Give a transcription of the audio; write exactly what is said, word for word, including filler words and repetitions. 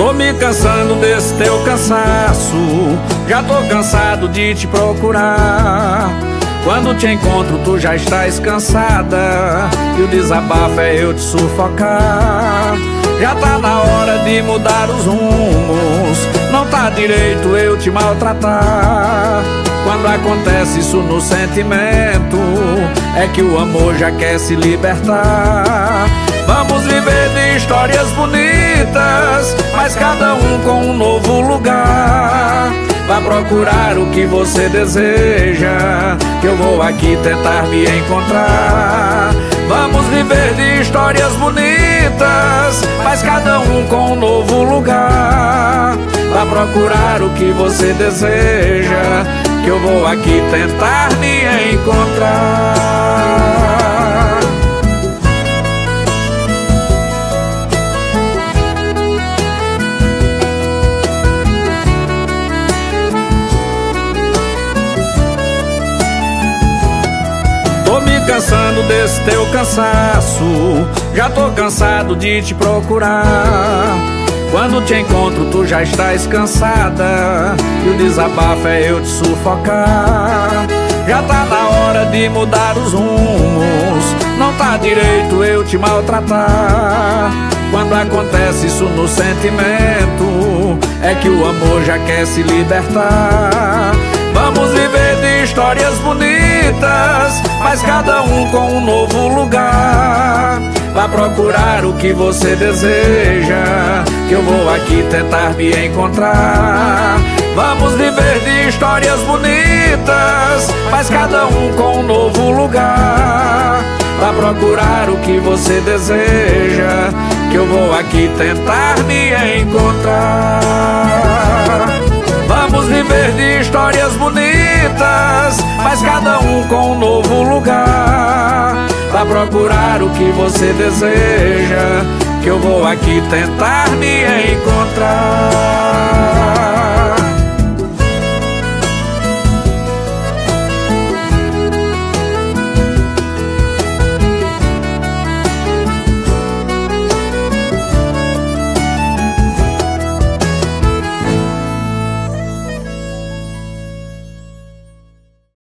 Tô me cansando desse teu cansaço, já tô cansado de te procurar. Quando te encontro tu já estás cansada, e o desabafo é eu te sufocar. Já tá na hora de mudar os rumos, não tá direito eu te maltratar. Quando acontece isso no sentimento, é que o amor já quer se libertar. Vamos viver de histórias bonitas, mas cada um com um novo lugar. Vá procurar o que você deseja, que eu vou aqui tentar me encontrar. Vamos viver de histórias bonitas, mas cada um com um novo lugar. Vá procurar o que você deseja, que eu vou aqui tentar me encontrar. Tô me cansando desse teu cansaço, já tô cansado de te procurar. Quando te encontro tu já estás cansada, e o desabafo é eu te sufocar. Já tá na hora de mudar os rumos, não tá direito eu te maltratar. Quando acontece isso no sentimento, é que o amor já quer se libertar. Vamos viver de histórias bonitas, mas cada um com um novo lugar. Vá procurar o que você deseja, que eu vou aqui tentar me encontrar. Vamos viver de histórias bonitas, mas cada um com um novo lugar. Vá procurar o que você deseja, que eu vou aqui tentar me encontrar. Vamos viver de histórias bonitas, mas cada um com um novo lugar. Vá procurar o que você deseja, que eu vou aqui tentar me encontrar.